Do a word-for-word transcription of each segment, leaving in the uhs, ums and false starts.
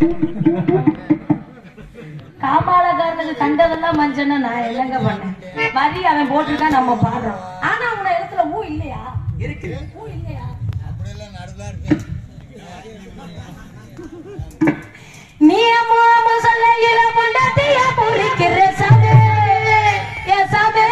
காமாலக்காரனுக்கு கண்டதெல்லாம் மஞ்சன்னா நான் என்னங்க பண்ணேன்? வரி அவன் போட்டுருக்கான், நம்ம பாடுறோம். ஆனா உன இடத்துல ஊ இல்லையா? இருக்கு. ஊ இல்லையா? அப்படியெல்லாம் நடுதா இருக்கு. நீ அம்மா முசல்லையில முண்டத்திய புரிக்கிற சாமி ஏ சாமி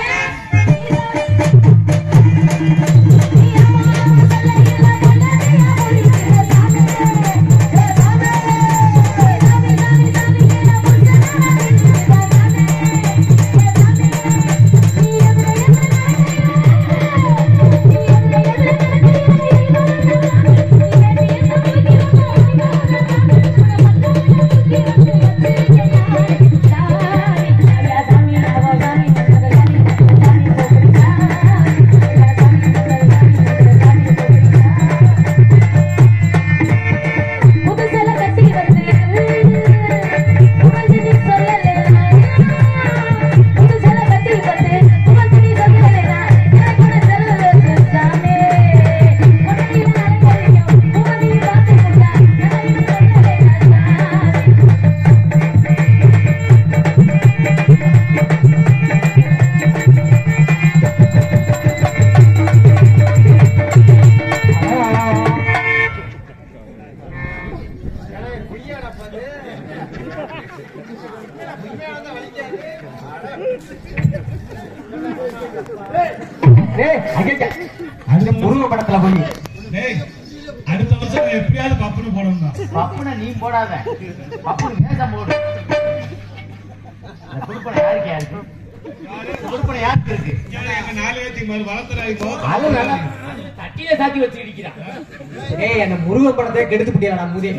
அந்த முருக படத்துல போய் அடுத்த வருஷம் எப்படியாவது பப்புனு போடணும். பப்புன நீ போடாத, பப்புனு மேசம் போடு. குடுப்பனை யாருக்கு யாருக்கு குடுப்பனை யாருக்கு இருக்கு? நாலு பேர்த்துக்கு மாதிரி வளர்த்துறாங்க. அது நல்லா தட்டில சாத்தி வச்சு அடிக்கிறான். ஏய் அந்த முருக படத்தை கெடுத்து பிடிக்கிறா முதிய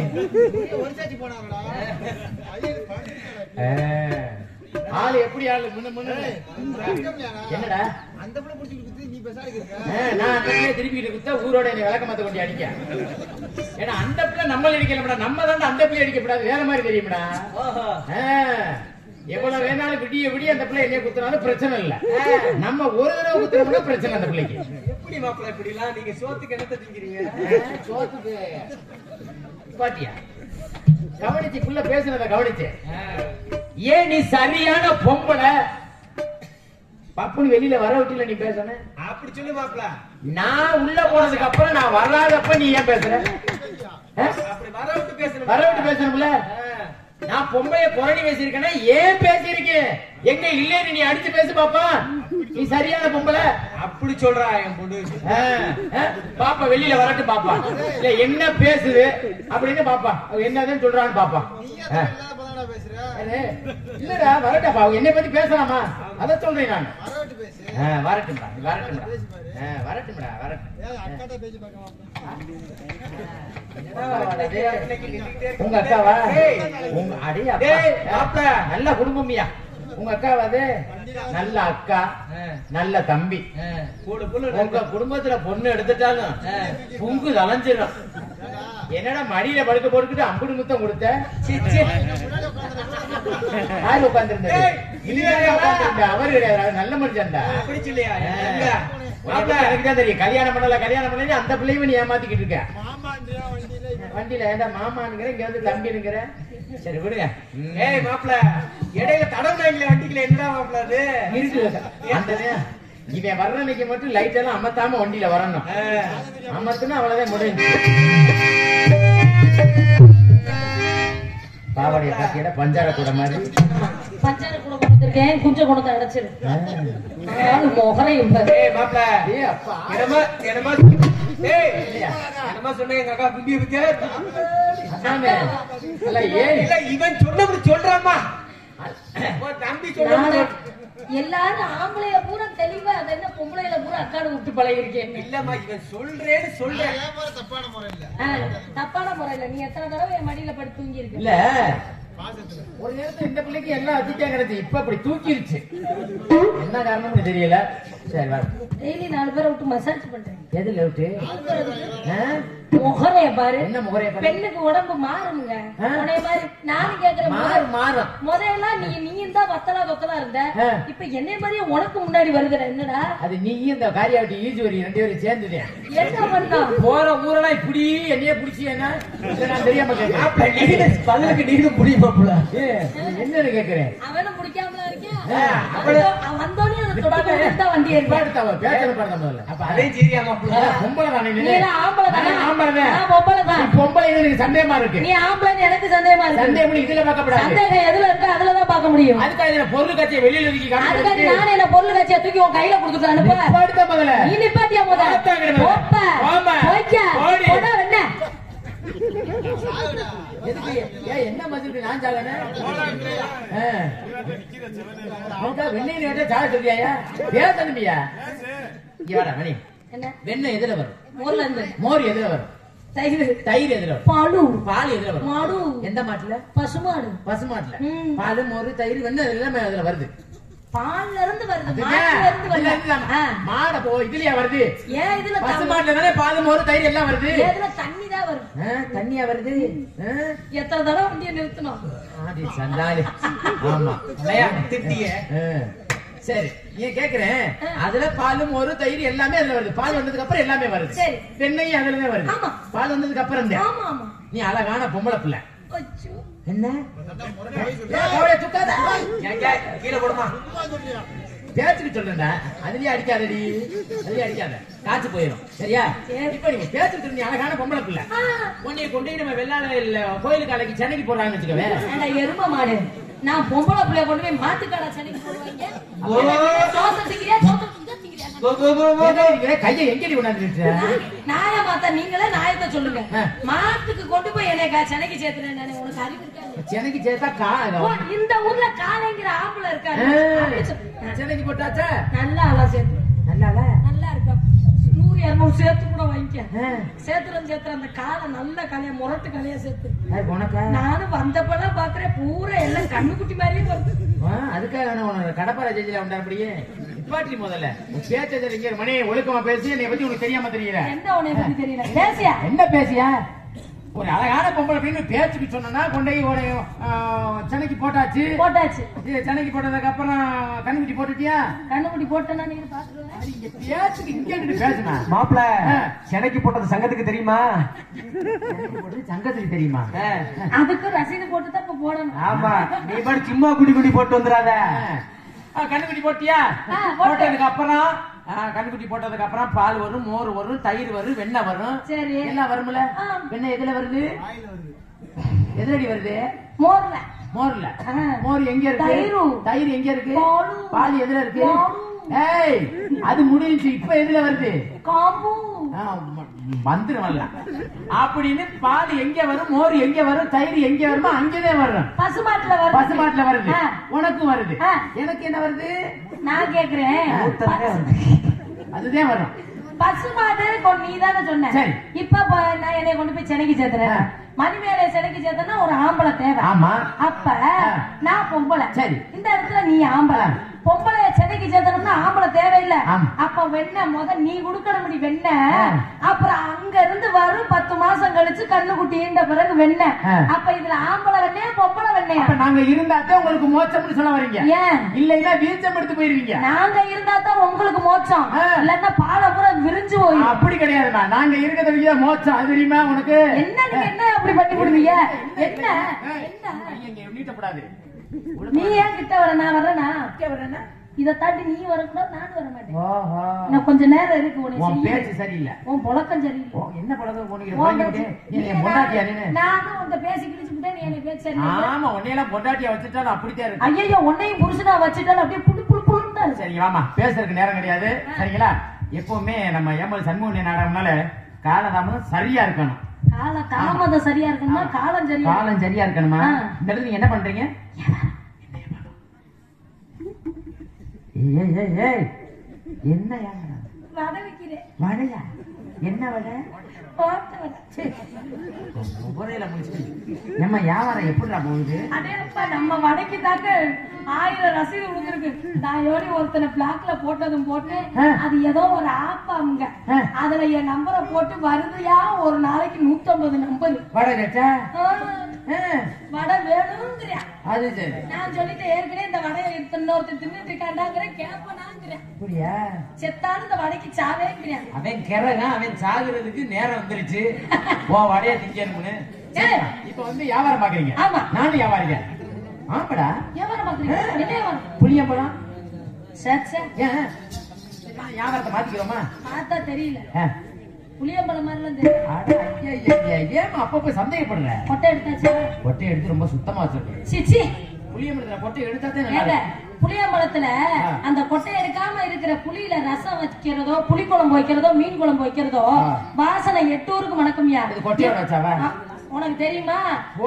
ஆளு எப்படி ஆளு முன்ன முன்ன என்னடா அந்த புள்ள புடிச்சிட்டு நீ பேசாத இருக்க. நான் அந்த பிள்ளை திருப்பிட்டு குத்தா ஊரோட என்னை விளக்க மாத்த கொண்டு அடிக்க. ஏன்னா அந்த பிள்ளை நம்மள அடிக்கலடா, நம்ம தான் அந்த பிள்ளை அடிக்கப்படாது, வேற மாதிரி தெரியும்டா. எவ்வளவு வேணாலும் விடிய விடிய அந்த பிள்ளை என்னைய குத்துனாலும் பிரச்சனை இல்ல. நம்ம ஒரு தடவை குத்துறோம்னா பிரச்சனை அந்த பிள்ளைக்கு. எப்படி மாப்பிள்ள இப்படி எல்லாம் நீங்க சோத்துக்கு என்னத்தை திங்கிறீங்க? சோத்துக்கு பாத்தியா கவனிச்சு புள்ள பேசுனத கவனிச்சு. ஏன் நீ சரியான பொம்பளை பப்புனு வெளியில வர விட்டுல நீ பேசணும்? அப்படி சொல்லு மாப்பிள்ள. நான் உள்ள போனதுக்கு அப்புறம் நான் வராதப்ப நீ ஏன் பேசுற? அப்படி வர விட்டு பேசணும். வர விட்டு பேசணும்ல. நான் பொம்பளைய புரணி பேசிருக்கேன்னா ஏன் பேசிருக்கேன்? எங்க இல்லன்னு நீ அடிச்சு பேசு பாப்பா. நீ சரியான பொம்பளை அப்படி சொல்றா என் பொண்ணு. பாப்பா வெளியில வரட்டும் பாப்பா. இல்ல என்ன பேசுது அப்படின்னு பாப்பா, என்னதுன்னு சொல்றான்னு பாப்பா. இல்லடா வரட்டா, என்னை பத்தி பேசலாமா? அத சொல்றேன் நான். வரட்டும்டா வரட்டும்டா வரட்டும்டா வரட்டும். உங்க அக்காவா? உங்க அடி அப்பா நல்ல குடும்பமியா. உங்க அக்காவாது நல்ல அக்கா, நல்ல தம்பி. உங்க குடும்பத்துல பொண்ணு எடுத்துட்டாலும் புங்கு தளைஞ்சிடும். என்னடா மடியில படுக்க போட்டுக்கிட்டு அம்புடு முத்தம் கொடுத்த? யாரு உட்கார்ந்து அவரு கிடையாது, நல்ல மனுஷன்டா. எனக்குதான் தெரியும். கல்யாணம் பண்ணல கல்யாணம் பண்ணல அந்த பிள்ளையும் நீ ஏமாத்திக்கிட்டு இருக்க. வண்டியில ஏண்டா மாமானுங்கிற, இங்க வந்து தம்பினுங்கிற. சரி விடுங்க. ஏய் மாப்பிள்ள இடையில தடவை இல்ல வண்டிக்குல என்னடா மாப்பிள்ள அது இருக்கு. இவன் வர்ற அன்னைக்கு மட்டும் லைட் எல்லாம் அமத்தாம வண்டியில வரணும். அமத்துனா அவ்வளவுதான் முடிஞ்சு. பாவாடைய பாத்தியோட பஞ்சார கூட மாதிரி பஞ்சார கூட கொடுத்திருக்கேன். குஞ்ச குணத்தை அடைச்சிரு மொகரை. ஏய் மாப்பிள்ள என்னமா என்னமா ஏய் என்னமா சொன்ன எங்க அக்கா குண்டி இருக்கு. இவன் சொன்னபடி சொல்றாமா தம்பி சொல்ற. எல்லாரும் ஆம்பளைய பூரா தெளிவா அது என்ன பொம்பளையில பூரா அக்காடு விட்டு பழகிருக்கேன். இல்லம்மா இவன் சொல்றேன்னு சொல்றேன். தப்பான முறை இல்ல. தப்பான முறையில நீ எத்தனை தடவை என் மடியில படுத்து தூங்கி இருக்க? இல்ல ஒரு நேரத்துல இந்த பிள்ளைக்கு எல்லாம் அதிர்ச்சியா கிடைச்சு, இப்ப அப்படி தூக்கிருச்சு. என்ன காரணம்னு தெரியல. சரி வர டெய்லி நாலு பேரை விட்டு மசாஜ் பண்றேன். எதுல விட்டு? முகரைய பாரு. என்ன முகரைய பாரு? பெண்ணுக்கு உடம்பு மாறுங்க. உன்னை மாதிரி நானும் கேக்குறேன். மாறு மாறும். முதல்ல நீ நீயும் தான் வத்தலா கொத்தலா இருந்த. இப்ப என்னை மாதிரியே உனக்கு முன்னாடி வருகிற என்னடா? அது நீயும் இந்த காரியாவட்டி ஈஜுவரி ரெண்டு பேரும் சேர்ந்துதேன். என்ன பண்ணா? போற ஊரெல்லாம் இப்படி என்னையே பிடிச்சி என்ன நான் தெரியாம கேட்கிறேன். பதிலுக்கு நீனும் புரியுமாப்புல. என்னன்னு கேக்குறேன். அவனும் பிடிக்காமலா இருக்கேன். வந்தோடனே அந்த தொடர்ந்து வண்டி ஏற்பாடு பேச்சல பாருங்க முதல்ல. அப்ப அதே சரியாமாப்புல. பொம்பளை தானே நீ? நீ ஆம்பளை தானே? ஆம்பளை தான். நான் பொம்பளை தான். பொம்பளை எனக்கு சந்தேகமா இருக்கு. நீ ஆம்பளை எனக்கு சந்தேகமா இருக்கு. சந்தேகம் இதுல பார்க்கப்படாது. சந்தேகம் எதுல இருக்கு அதுலதான் பார்க்க முடியும். அதுக்காக இதுல பொருள் காட்சியை வெளியில தூக்கி காட்டுறது. அதுக்காக நானே என்ன பொருள் காட்சியை தூக்கி உன் கையில கொடுத்துட்டு அனுப்ப. நிப்பாட்ட முதல்ல. நீ நிப்பாட்டியா முதல்ல? போப்ப. ஆமா. போய்க்கா. போடா என்ன? எதுக்கு ஏன் என்ன மதிப்பு நான் சாகனே? அவங்க வெண்ணெய் கேட்டா சாக சொல்லியாயா? பேசணுமியா? இங்க வாடா மணி. என்ன? வெண்ணெய் எதுல வரும்? மோர்ல இருந்து. மோர் எதுல வரும்? தயிர். தயிர் எதுல வரும்? பாலு. பால் எதுல வரும்? மாடு. எந்த மாட்டுல? பசுமாடு. பசுமாட்டுல. பால் மோர் தயிர் வெண்ணெய் எல்லாமே அதுல வருது. பால்ல இருந்து வருது. மாட்டுல இருந்து வருது. மாட போ இதுலயா வருது? ஏன் இதுல பசுமாட்டுல தானே பால் மோர் தயிர் எல்லாம் வருது. இதுல தண்ணி தான் வருது. தண்ணியா வருது. எத்தனை தடவை வண்டியை நிறுத்தணும்? ஆடி சண்டாலி. ஆமா திட்டிய. சரி நீ கேக்குறேன் அதுல பாலும் ஒரு தயிர் எல்லாமே அதுல வருது. பால் வந்ததுக்கு அப்புறம் எல்லாமே வருது. வெண்ணெய் அதுலதான் வருது. பால் வந்ததுக்கு அப்புறம் நீ அழகான பொம்பளை பிள்ளை. என்ன கீழே போடுமா பேச்சுக்கு சொல்றா. அதுலயே அடிக்காதடி. அதுலயே அடிக்காத காய்ச்சி போயிடும். சரியா? இப்ப நீங்க பேச்சுட்டு நீ அழகான பொம்பளை பிள்ளை. உன்னைய கொண்டு நம்ம வெள்ளாள இல்ல கோயிலுக்கு அலைக்கு சென்னைக்கு போடுறாங்கன்னு வச்சுக்கவே. எரும மாடு நான் பொம்பளை பிள்ளைய கொண்டு போய் மாட்டுக்கால சென்னைக்கு போடுவாங்க. கையை எங்கடி கொண்டாந்து நாய மாத்தா நீங்களே நாயத்தை சொல்லுங்க. மாட்டுக்கு கொண்டு போய் என்னை சென்னைக்கு சேர்த்துறேன். உனக்கு அறிவு இருக்காது. சென்னைக்கு சேர்த்தா கா இந்த ஊர்ல காலைங்கிற ஆம்பளை இருக்காரு. சென்னைக்கு போட்டாச்சா? நல்லா ஆளா சேர்த்து. நல்லா நல்லா இருக்கா. நூறு இருநூறு சேர்த்து கூட வாங்கிக்க. சேர்த்துறேன் சேர்த்துற அந்த காலை நல்ல காலையா முரட்டு காலையா சேர்த்து. நானும் வந்தப்பெல்லாம் பாக்குறேன் பூரா எல்லாம் கண்ணுக்குட்டி மாதிரியே வருது. அதுக்காக கடப்பாறை ஜெயில உண்டா அப்படியே நிப்பாட்டி முதல்ல பேச்ச மணி ஒழுக்கமா பேசி என்னை பத்தி உனக்கு தெரியாம தெரியல. என்ன உன்னை பத்தி தெரியல? பேசியா? என்ன பேசியா? ஒரு அழகான பொம்பளை அப்படின்னு பேச்சுக்கு சொன்னா கொண்டை சென்னைக்கு போட்டாச்சு. போட்டாச்சு. சென்னைக்கு போட்டதுக்கு அப்புறம் கண்ணுக்குட்டி போட்டுட்டியா? கண்ணுக்குட்டி போட்டேன்னா நீங்க பாத்துருவேன். பேச்சுக்கு இங்க பேசுனா மாப்பிள சென்னைக்கு போட்டது சங்கத்துக்கு தெரியுமா? சங்கத்துக்கு தெரியுமா? அதுக்கு ரசீது போட்டு தான் இப்ப போடணும். ஆமா நீ பாரு சும்மா குடி குடி போட்டு வந்துடாத. கண்ணுக்குட்டி போட்டியா? போட்டதுக்கு அப்புறம் கண்ணுக்குட்டி போட்டதுக்கு அப்புறம் பால் வரும், மோர் வரும், தயிர் வரும், வெண்ணெய் வரும். சரி எல்லாம் வரும்ல? வெண்ணெய் எதுல வருது? எதுலடி வருது? மோர்ல. மோர்ல. மோர் எங்க இருக்கு? தயிர் எங்க இருக்கு? பால் எதுல இருக்கு? ஏய் அது முடிஞ்சு இப்ப எதுல வருது? காம்பு. வந்துரும் அப்படின்னு பால் எங்க வரும், மோர் எங்க வரும், தயிர் எங்க வருமோ அங்கதான் வரும். பசுமாட்டுல வருது. பசுமாட்டுல வருது. உனக்கும் வருது. எனக்கு என்ன வருது? நான் கேக்குறேன். அதுதான் வரும். பசுமாடு நீ தானே சொன்ன. இப்ப நான் என்னை கொண்டு போய் சென்னைக்கு சேர்த்துறேன். மணிமேலை சென்னைக்கு சேர்த்தனா ஒரு ஆம்பளை தேவை. ஆமா. அப்ப நான் பொம்பளை. சரி இந்த இடத்துல நீ ஆம்பளை. பொம்பளை சென்னைக்கு சேர்த்தணும்னா ஆம்பளை தேவையில்லை. அப்ப வெண்ணெய் முத நீ குடுக்கணும். வெண்ணெய் அப்புறம் அங்க இருந்து வரும் பத்து மாசம் கழிச்சு கண்ணுக்குட்டி ஈண்ட பிறகு வெண்ணெய். அப்ப இதுல ஆம்பளை வெண்ணெய பொம்பளை வெண்ணெய். நாங்க இருந்தாத்தான் உங்களுக்கு மோட்சம்னு சொல்ல வரீங்க? ஏன் இல்லைன்னா வீழ்ச்சம் எடுத்து போயிருவீங்க. நாங்க இருந்தாதான் உங்களுக்கு மோட்சம். இல்லன்னா பாலை பூரா விரிஞ்சு போய். அப்படி கிடையாதுமா. நாங்க இருக்கிறது மோட்சம். அது தெரியுமா உனக்கு? என்ன நீங்க என்ன அப்படி பண்ணி கொடுவீங்க? என்ன என்ன நீட்டப்படாது. நீ ஏன் கிட்ட வர? நான் வரேனா? வரேனா? இதை தாண்டி நீ வரக்கூடாது. நானும் வர மாட்டேன். நான் கொஞ்ச நேரம் இருக்கு. உன் பேச்சு சரியில்லை. உன் புழக்கம் சரியில்லை. என்ன புழக்கம்? நானும் உங்க பேசி கிழிச்சுட்டேன். நீ என்ன பேச்சு? ஆமா உன்னையெல்லாம் பொண்டாட்டியா வச்சுட்டாலும் அப்படித்தான் இருக்கு. ஐயோ உன்னையும் புருஷனா வச்சுட்டாலும் அப்படியே புடு புடு புடுன்னு. சரி வாமா பேசுறதுக்கு நேரம் கிடையாது. சரிங்களா? எப்பவுமே நம்ம ஏமல் சண்முக நாடகம்னால காலதாமதம் சரியா இருக்கணும். கால தாமதம் சரியா இருக்கணுமா? காலம் சரியா காலம் சரியா இருக்கணுமா? இந்த இடத்துல நீங்க என்ன பண்றீங்க? என்ன வடை வைக்கிறேன். வடையா? என்ன வடை? புறையில முடிச்சு நம்ம வியாபாரம் எப்படிடா போகுது? அடேப்பா நம்ம வடைக்கு தாக்க ஆயிரம் ரசீது விழுந்திருக்கு. நான் யோடி ஒருத்தனை பிளாக்ல போட்டதும் போட்டு அது ஏதோ ஒரு ஆப்பாங்க அதுல என் நம்பரை போட்டு வருதுயா ஒரு நாளைக்கு நூத்தி ஐம்பது நம்பர் வடை கேட்டா வடை வேணுங்கிறியா? அது சரி. நான் சொல்லிட்டு ஏற்கனவே இந்த வடையை இன்னொருத்தர் தின்னுட்டு இருக்காண்டாங்கிறேன் கேப்பனாங்கிறேன். அப்படியா? செத்தாலும் இந்த வடைக்கு சாவேங்கிறேன். அவன் கிறதான் அவன் சாகுறதுக்கு நேரம் வந்துருச்சு. ஓ வடையா திங்கணும்னு இப்ப வந்து வியாபாரம் பாக்குறீங்க. ஆமா நானும் வியாபாரிங்க. ஆமாடா வியாபாரம் பாக்குறீங்க. என்ன வியாபாரம்? புளியம்பழம். சரி சரி ஏன் வியாபாரத்தை மாத்திக்கிறோமா? பார்த்தா தெரியல. புளியம்பழம் மாதிரி ஏன் அப்பப்ப சந்தேகப்படுற? கொட்டை எடுத்தாச்சு. கொட்டை எடுத்து ரொம்ப சுத்தமா வச்சிருக்கேன். சிச்சி புளியம்பழத்துல கொட்டை எடுத்தாதே. புளியம்பழத்துல அந்த கொட்டை எடுக்காம இருக்கிற புளியில ரசம் வைக்கிறதோ புளி குழம்பு வைக்கிறதோ மீன் குழம்பு வைக்கிறதோ வாசனை எட்டூருக்கு மணக்கும்யா. கொட்டையோட வச்சாவா? உனக்கு தெரியுமா?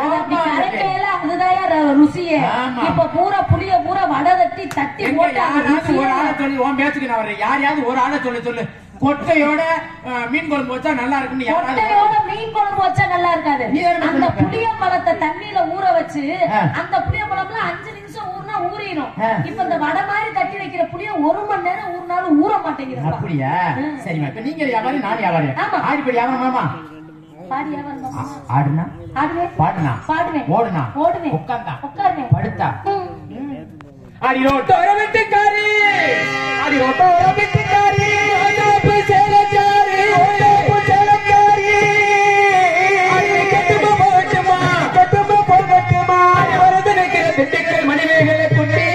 அதுதான் ருசியே. இப்ப பூரா புளிய பூரா வடை தட்டி தட்டி போட்டு ஒரு ஆளை சொல்லி உன் பேச்சுக்கு நான் வர்றேன். யாரையாவது ஒரு ஆளை சொல்லி சொல்லு கொட்டையோட மீன் குழம்பு வச்சா நல்லா இருக்குன்னு. கொட்டையோட மீன் குழம்பு வச்சா நல்லா இருக்காது. அந்த புளியம்பழத்தை தண்ணியில ஊற வச்சு அந்த புளியம்பழம்ல அஞ்சு நிமிஷம் ஊறினா ஊறிடும். இப்ப இந்த வடை மாதிரி தட்டி வைக்கிற புளிய ஒரு மணி நேரம் ஊறினாலும் ஊற மாட்டேங்குது. அப்படியா? சரிமா. இப்ப நீங்க வியாபாரி நான் வியாபாரி. ஆடிப்படி வியாபாரமாமா? பாடி வியாபாரம். ஆடுனா ஆடுவேன். பாடுனா பாடுவேன். ஓடுனா ஓடுவேன். உட்கார்ந்தா உட்காருவேன். படுத்தா அடி ரோட்டோர வெட்டுக்காரி அடி ரோட்டோர வெட்டுக்காரி ஓடப்பு சேலக்காரி ஓடப்பு சேலக்காரி அடி கட்டுமா போட்டுமா கட்டுமா போட்டுமா வரது நிக்கிற திட்டுக்கள் மணிமேகலை குட்டி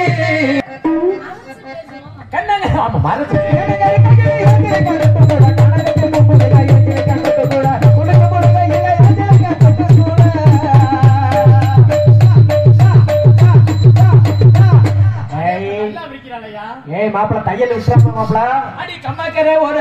கண்ணங்க ஆமா மறந்து ஏய் மாப்பிள தையல் விட்டுறாம மாப்பிள அடி கம்மாக்கரே ஒரு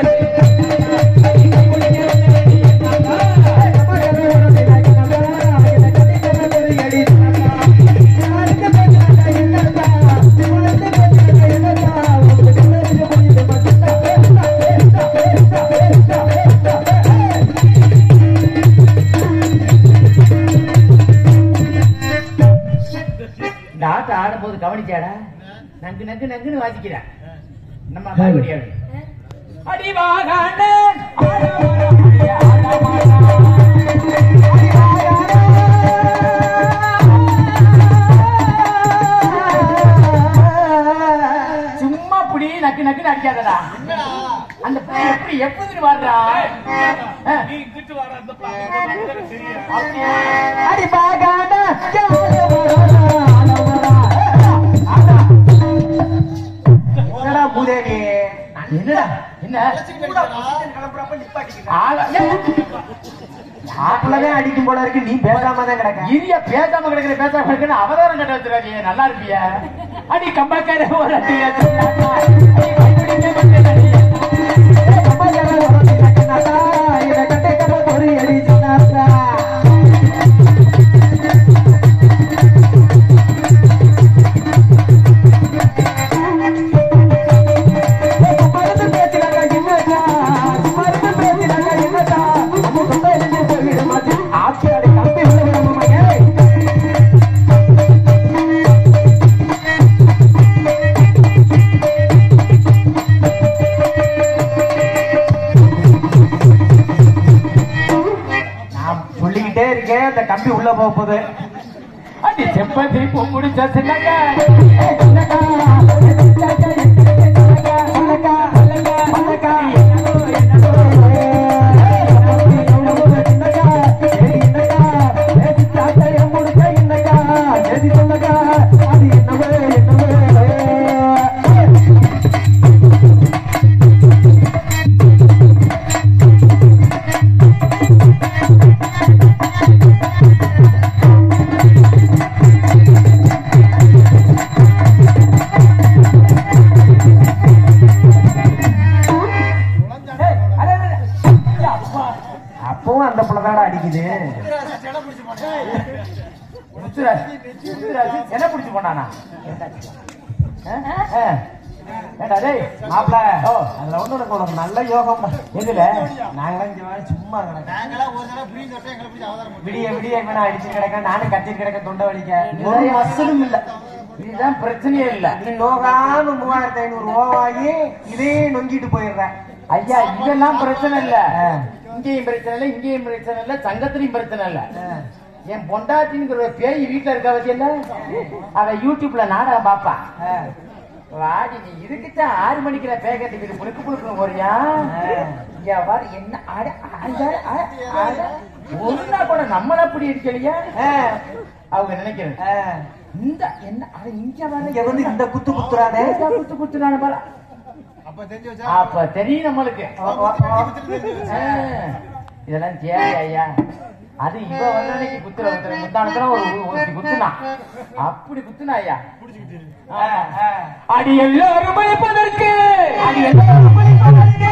இந்த ஆட்டை ஆடும்போது கவனிச்சாடா நங்கு நங்கு நங்குன்னு வாசிக்கிற நம்ம மறுபடியும் அடிவாகாண்ட சும்மா புடி நக்கு நக்குன்னு அடிக்காதடா. அந்த எப்படி எப்படி வாடுறா அடிவாகாண்ட மூதேவி என்னடா என்ன ஆப்பிளதான் அடிக்கும் போல இருக்கு. நீ பேசாம தான் கிடக்க. இரிய பேசாம கிடக்குற பேசாம கிடக்குன்னு அவதாரம் கட்ட வச்சுறாங்க. நல்லா இருப்பிய அடி கம்பாக்கார ஒரு அடி ஒரு அடி அந்த கம்பி உள்ள போகுது. அடி செப்பதி பூ முடிச்ச சின்னக்கா சின்னக்கா என்ன பிடிச்சு போனானா ஏடா டேய் மாப்ள ஓ அதுல ஒண்ணு உனக்கு உனக்கு நல்ல யோகம் எதுல நாங்க இங்க வா சும்மா கிடக்க நாங்களாம் ஒரு தடவை புரிஞ்சு தொட்டா எங்களை பிடிச்சி அவதாரம் பண்ணுவோம். விடிய விடிய இவன் அடிச்சு கிடக்க நானும் கத்தி கிடக்க தொண்டை வலிக்க ஒரு வசலும் இல்ல இதுதான் பிரச்சனையே இல்ல நீ நோகாம மூவாயிரத்தி ஐநூறு ஓவாகி இதே நொங்கிட்டு போயிடுறேன் ஐயா இதெல்லாம் பிரச்சனை இல்ல இங்கேயும் பிரச்சனை இல்ல இங்கேயும் பிரச்சனை இல்ல சங்கத்திலையும் பிரச்சனை இல்ல என் பொண்டாட்டிங்கிற பேய் வீட்டுல இருக்க வச்சியல்ல அவ யூடியூப்ல நாடகம் பாப்பா வாடி நீ இதுக்குத்தான் ஆறு மணிக்குற பேக்கெட்டுக்கு இது புழுக்கு புழுக்கு போறியா இங்க பாரு என்ன ஆட ஆட ஒன்னா கூட நம்மள அப்படி இருக்கலையா அவங்க நினைக்கிறது இந்த என்ன இங்க வர வந்து இந்த குத்து குத்துறானே குத்து குத்துறான பாரு அப்ப தெரிஞ்சு வச்சா அப்ப தெரியும் நம்மளுக்கு இதெல்லாம் தேவை ஐயா அது இவ வந்தனைக்கு குத்துற குத்துற முந்தானத்துல ஒரு ஒரு குத்துனா அப்படி குத்துனா ஐயா அடி எல்லாரும் மலைப்பதற்கு அடி எல்லாரும் மலைப்பதற்கு